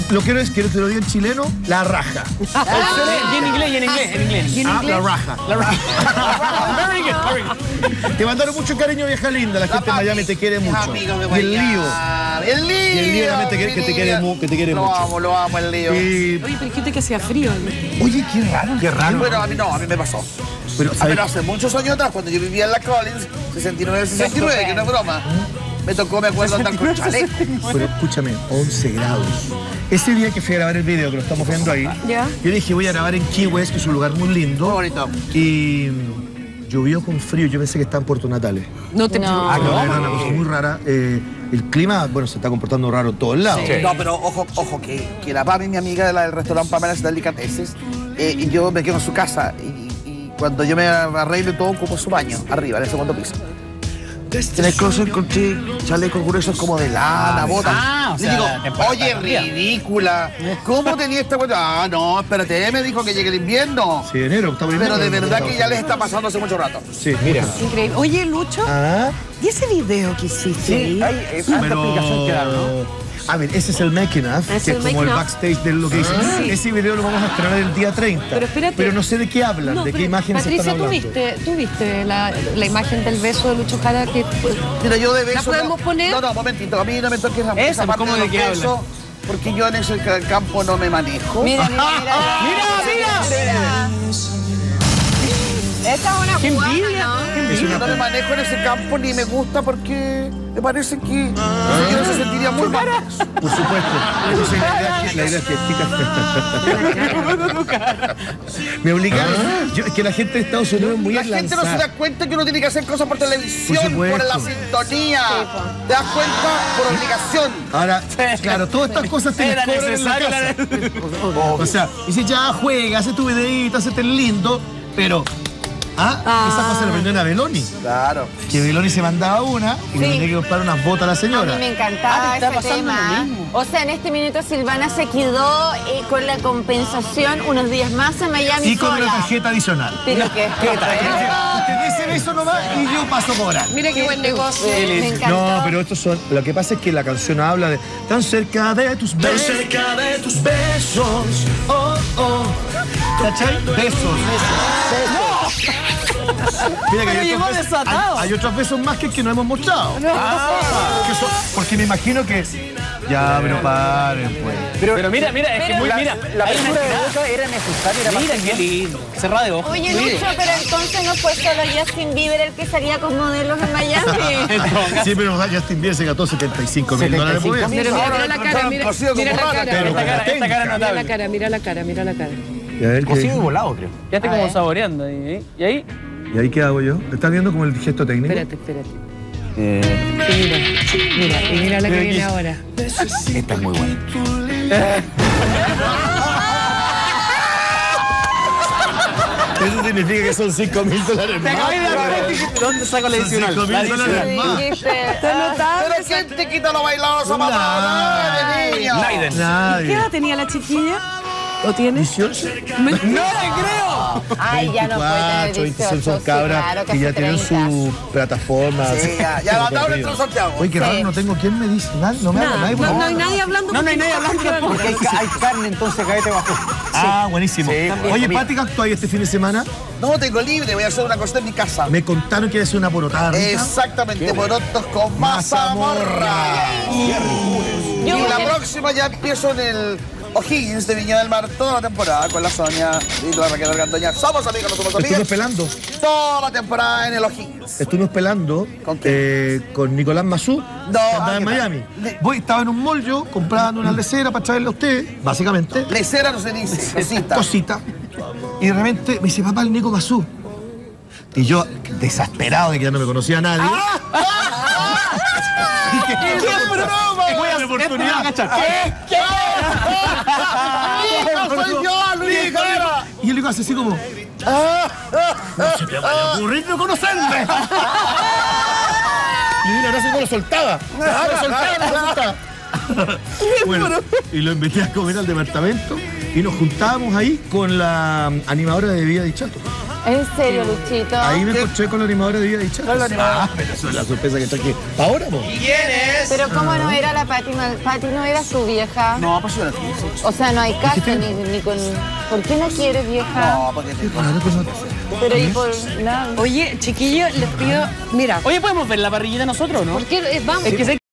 lo quiero es que te lo diga en chileno, la raja. Y en inglés. La raja. La raja. Very good, very good. Te mandaron mucho cariño, vieja linda. La gente de Miami te quiere mucho. Y el lío. El lío. Y el lío también que te quiere mucho. Lo amo, el lío. Oye, pero dijiste que hacía frío. Oye, qué raro. Qué raro. Bueno, a mí no, a mí me pasó. Pero hace muchos años atrás, cuando yo vivía en la Collins, 69, que no es broma, me tocó, me acuerdo, andar con chaleco. Pero escúchame, 11 grados. Ese día que fui a grabar el video, que lo estamos viendo ahí, yo dije, voy a grabar en Key West, que es un lugar muy lindo. Muy bonito. Y llovió con frío, yo pensé que estaba en Puerto Natales. No. Era una cosa muy rara. El clima, bueno, se está comportando raro en todos lados. Sí. No, pero ojo, que la Pami, mi amiga del restaurante Pamela's Delicatessen, y yo me quedo en su casa y cuando yo me arreglo y todo, ocupo su baño, arriba, en el segundo piso. En el closet encontré chalecos gruesos como de lana, botas. Le digo, oye, ridícula, ¿cómo tenía esta cuenta? Ah, no, espérate, me dijo que llegue el invierno. Sí, enero, está bien. Pero de verdad que ya les está pasando hace mucho rato. Sí, mira. Increíble. Oye, Lucho, ¿y ese video que hiciste? Sí, hay explicación que dar, ¿no? A ver, ese es el making of, que es como el backstage de lo que hice. Ese video lo vamos a estrenar el día 30. Pero espérate. Pero no sé de qué hablan, de qué imágenes Patricia, están hablando. ¿tú viste la imagen del beso de Lucho Jara? Mira, yo de beso... ¿La podemos poner? No, momentito, a mí no me toques esa parte de los besos, porque yo en ese campo no me manejo. Mira. Esa es una jugada, ¿no? No me manejo en ese campo ni me gusta porque me parece que yo se sentiría muy mal. Por supuesto. Entonces, la idea es que me obligaron. Es que la gente de Estados Unidos es muy La gente no se da cuenta que uno tiene que hacer cosas por televisión, por la sintonía. Te das cuenta por obligación. Ahora, claro, todas estas cosas te las cobran en la casa. O sea, dices, ya juega, hace tu videíto, hazte el lindo, pero... esa cosa le aprendió a Beloni. Claro. Que Beloni se mandaba una y le tenía que comprar unas botas a la señora. A mí me encantaba ese tema. O sea, en este minuto Silvana se quedó con la compensación unos días más en Miami y con sola. una tarjeta adicional. Pero que Usted dice beso nomás y yo paso a cobrar. Mira qué buen negocio. me encantó. No, pero estos son... Lo que pasa es que la canción habla de tan cerca de tus besos. Tan cerca de tus besos. ¿Cachai? Besos. Mira que hay otros besos más que no hemos mostrado. Porque me imagino que... Ya, pero paren, pues. Pero mira, es que muy, mira. La apertura de boca era necesaria. Mira qué lindo. Cerrada de ojos. Oye, Lucho, pero entonces no fue solo Justin Bieber el que salía con modelos en Miami. Sí, pero Justin Bieber se gastó $75.000 por día. Pero mira la cara, mira la cara. Mira la cara. Cocido y volado, creo. Ya estoy como saboreando. ¿Y ahí? ¿Y ahí qué hago yo? ¿Estás viendo como el gesto técnico? Espérate. Mira la que viene ahora. Esta es muy buena. Eso significa que son $5.000 más. ¿Dónde saco la adicional? $5.000 más. Pero ¿quién te quita los bailados a Nadie. ¿Qué edad tenía la chiquilla? ¿O tiene? 18. ¡No le creo! Ay, ya no puede tener 26 son cabras claro, que ya hace tienen 30. su plataforma. Sí, ya lo andaron dentro de Santiago. Oye, qué raro, no tengo quién me dice. No me habla nadie. No hay nadie hablando. No hay nadie hablando Porque hay carne, entonces cállate bajo. Buenísimo. Oye, Pati, ¿qué actúas este fin de semana? No tengo libre, voy a hacer una cosita en mi casa. Me contaron que iba a hacer una porotada rica. Exactamente, porotos con mazamorra. Y la próxima ya empiezo en el O'Higgins de Viña del Mar toda la temporada con la Sonia y la Raquel Argandoña. Somos amigos, no somos amigas. Estuvimos pelando. Toda la temporada en el O'Higgins. Estuvimos pelando con Nicolás Mazú, que andaba en Miami. Estaba en un mall yo, comprando una lecera para traerle a usted, básicamente. Lecera no se dice, Cosita. Y de repente me dice, papá, el Nico Mazú. Y yo, desesperado de que ya no me conocía a nadie. Dije, ¡qué broma! Voy a dar oportunidad. ¿Qué? ¡Soy yo, Luis! Y él le hace así como... ¡No se te vaya a ocurrir no conocerme! Y de un abrazo como lo soltaba. Lo soltaba. Bueno, y lo invité a comer al departamento y nos juntábamos ahí con la animadora de Vida de Chato. ¿En serio, Luchito? Ahí me encontré con la animadora de Vida Dicha. ¿Cuál es la animadora? Ah, pero eso es la sorpresa que traje. Ahora, po. Pero ¿cómo no era la Pati? Pati no era su vieja. No, pues yo la tengo. O sea, no hay caso ni con... ¿Por qué no quieres, vieja? No, porque te Claro que no. Pero y por nada. Oye, chiquillos, les pido... Mira, Oye, ¿podemos ver la parrillita nosotros, no? ¿por qué vamos? Es que sé